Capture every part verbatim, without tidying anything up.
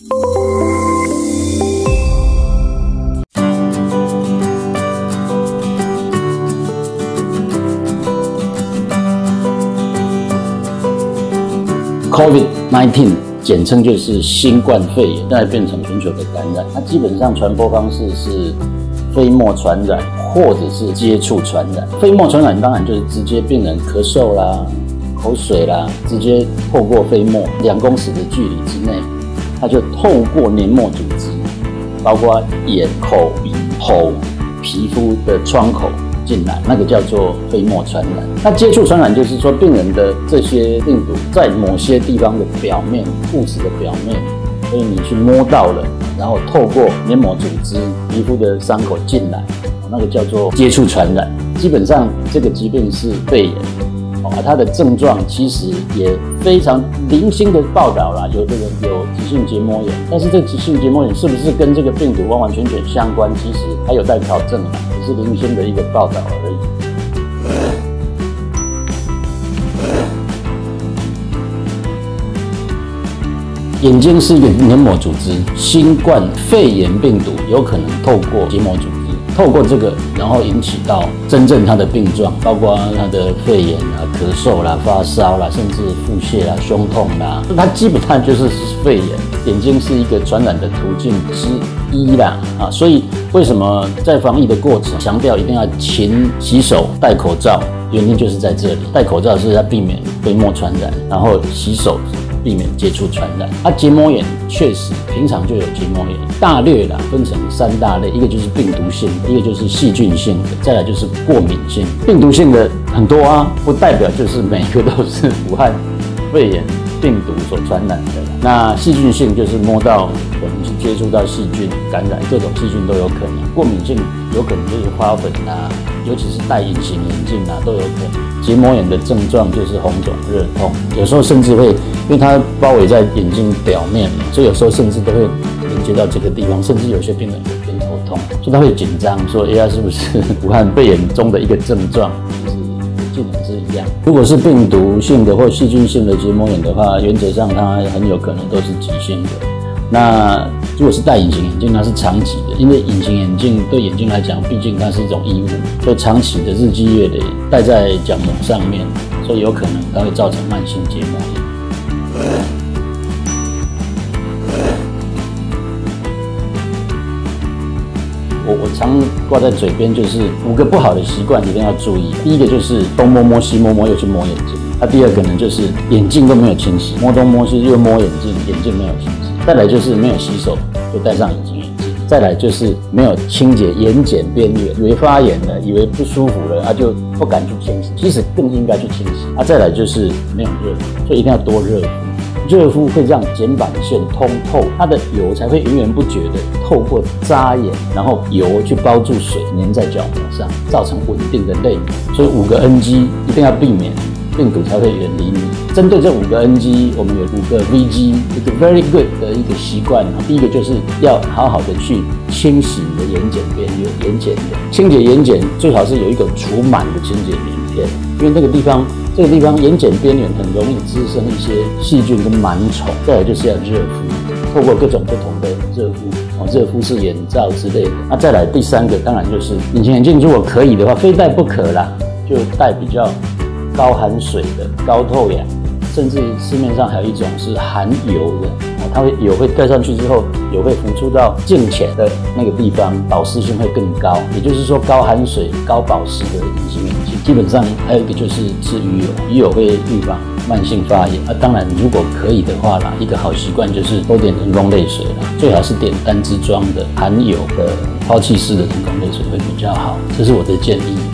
COVID 十九 简称就是新冠肺炎，现在变成全球的感染。它基本上传播方式是飞沫传染，或者是接触传染。飞沫传染当然就是直接病人咳嗽啦、口水啦，直接透过飞沫两公尺的距离之内，它就透过黏膜组织，包括眼、口、鼻、喉、皮肤的窗口进来，那个叫做飞沫传染。那接触传染就是说，病人的这些病毒在某些地方的表面、物质的表面，所以你去摸到了，然后透过黏膜组织、皮肤的伤口进来，那个叫做接触传染。基本上这个疾病是肺炎，啊，它的症状其实也非常零星的报道啦，有的人有急性结膜炎，但是这急性结膜炎是不是跟这个病毒完完全全相关，其实还有待考证啦，只是零星的一个报道而已。眼睛是一个黏膜组织，新冠肺炎病毒有可能透过结膜组织，透过这个，然后引起到真正它的病状，包括它的肺炎啦、咳嗽啦、发烧啦，甚至腹泻啦、胸痛啦，它基本上就是肺炎。眼睛是一个传染的途径之一啦，啊，所以为什么在防疫的过程强调一定要勤洗手、戴口罩？原因就是在这里，戴口罩是要避免飞沫传染，然后洗手避免接触传染。啊，结膜炎确实平常就有结膜炎，大略啦分成三大类，一个就是病毒性的，一个就是细菌性的，再来就是过敏性。病毒性的很多啊，不代表就是每个都是武汉肺炎病毒所传染的。那细菌性就是摸到，可能是接触到细菌感染，各种细菌都有可能。过敏性有可能就是花粉啊，尤其是戴隐形眼镜啊都有可能。结膜炎的症状就是红肿、热痛，有时候甚至会，因为它包围在眼睛表面嘛，所以有时候甚至都会连接到这个地方，甚至有些病人会偏头痛，所以他会紧张，说：“哎呀，是不是武汉肺炎中的一个症状？”技能是一样。如果是病毒性的或细菌性的结膜炎的话，原则上它很有可能都是急性的。那如果是戴隐形眼镜，它是长期的，因为隐形眼镜对眼睛来讲，毕竟它是一种衣物，所以长期的日积月累戴在角膜上面，所以有可能它会造成慢性结膜炎。我我常挂在嘴边，就是五个不好的习惯一定要注意。第一个就是东摸摸西摸摸又去摸眼睛，那、啊、第二个呢就是眼镜都没有清洗，摸东摸西又摸眼镜，眼镜没有清洗。再来就是没有洗手就戴上隐形眼镜。再来就是没有清洁眼睑边缘，以为发炎了，以为不舒服了，他、啊、就不敢去清洗，其实更应该去清洗。啊，再来就是没有热敷，所以一定要多热敷。热敷会让睑板腺通透，它的油才会源源不绝的透过扎眼，然后油去包住水，粘在角膜上，造成稳定的泪膜。所以五个 N G 一定要避免，病毒才会远离你。针对这五个 N G， 我们有五个 V G， 一个 very good 的一个习惯。第一个就是要好好的去清洗你的眼睑边缘，眼睑的清洁眼睑最好是有一个除螨的清洁棉片，因为那个地方。这个地方眼睑边缘很容易滋生一些细菌跟螨虫。再来就是要热敷，透过各种不同的热敷，哦，热敷式眼罩之类的。那、啊、再来第三个，当然就是隐形眼镜，如果可以的话，非戴不可啦，就戴比较高含水的、高透氧，甚至市面上还有一种是含油的，哦，它会油会戴上去之后，油会浮出到镜前的那个地方，保湿性会更高。也就是说，高含水、高保湿的隐形眼镜。基本上还有一个就是吃鱼油，鱼油会预防慢性发炎。啊，当然如果可以的话啦，一个好习惯就是多点人工泪水啦，最好是点单支装的含油的抛弃式的人工泪水会比较好，这是我的建议。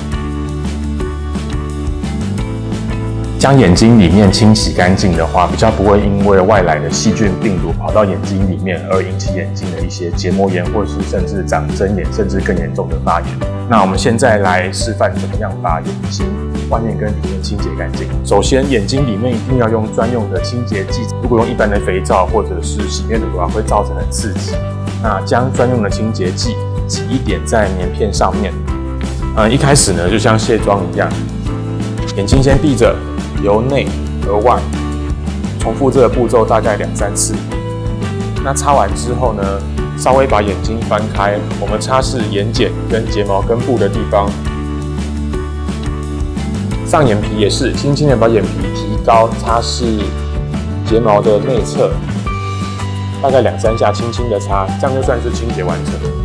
将眼睛里面清洗干净的话，比较不会因为外来的细菌病毒跑到眼睛里面而引起眼睛的一些结膜炎，或是甚至长针眼，甚至更严重的发炎。那我们现在来示范怎么样把眼睛外面跟里面清洁干净。首先，眼睛里面一定要用专用的清洁剂，如果用一般的肥皂或者是洗面乳的话，会造成很刺激。那将专用的清洁剂挤一点在棉片上面。嗯，一开始呢，就像卸妆一样，眼睛先闭着。由内而外，重复这个步骤大概两三次。 那擦完之后呢，稍微把眼睛翻开，我们擦拭眼睑跟睫毛根部的地方。上眼皮也是轻轻的把眼皮提高，擦拭睫毛的内侧，大概两三下轻轻的擦，这样就算是清洁完成。